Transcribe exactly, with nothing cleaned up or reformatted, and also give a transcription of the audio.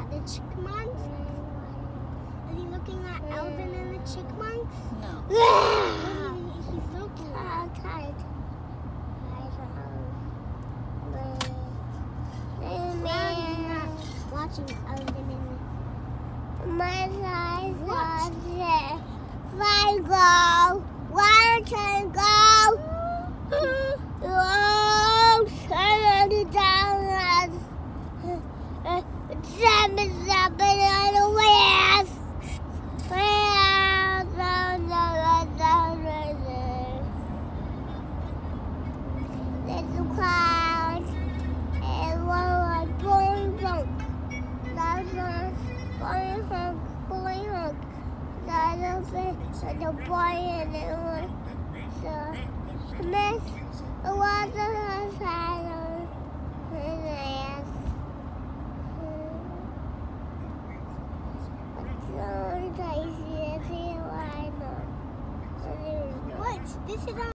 at the chipmunks? Is he looking at Alvin and the chipmunks? No. He's looking at tired. Watching Alvin and my eyes are there. Fly go, water go. Oh, turn it down. Seven, seven, on the wheels. There's a cloud and one boing bonk. That's a boing honk, boing honk. That's a bit, so the boy and it was so miss the water has had on his ass. What? This is on